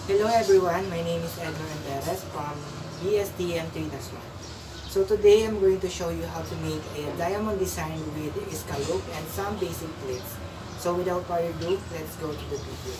Hello everyone, my name is Edwin Perez from BSTM 3-1. So today I'm going to show you how to make a diamond design with a scallop and some basic pleats. So without further ado, let's go to the video.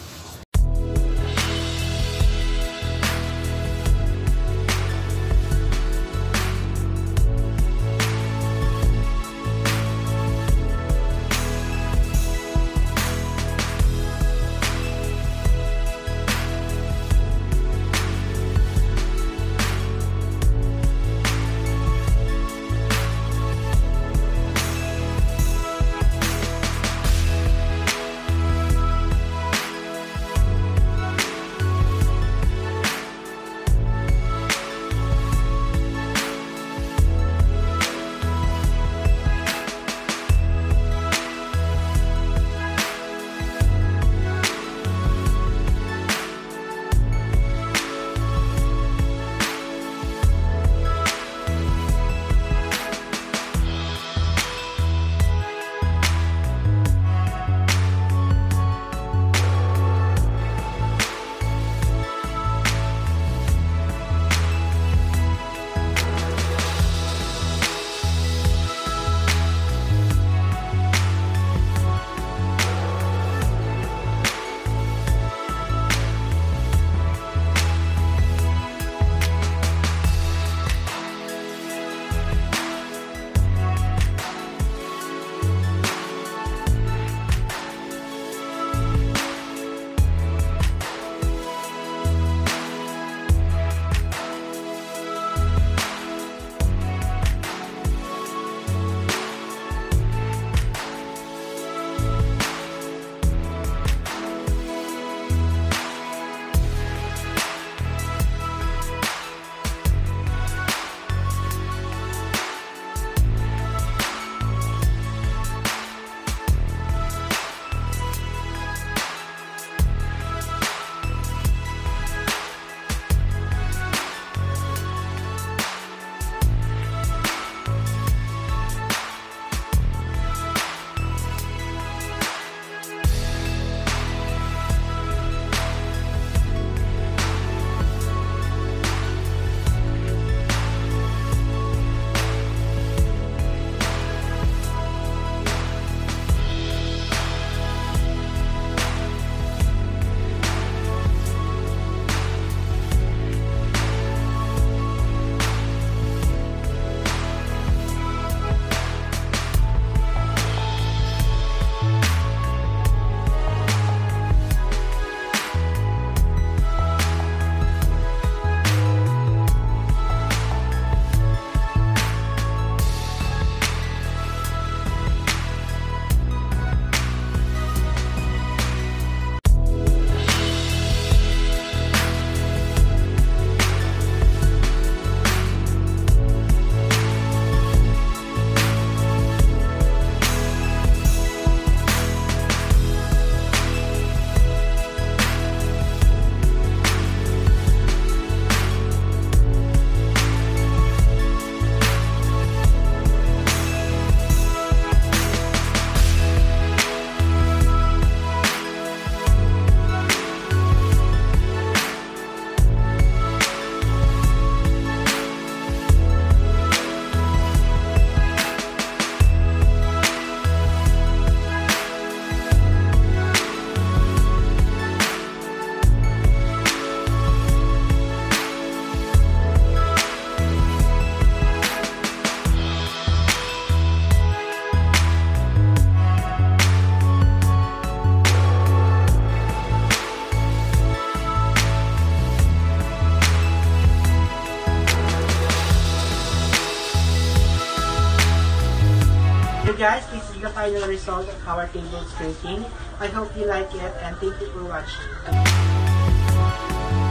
So guys, this is the final result of our table skirting. I hope you like it and thank you for watching.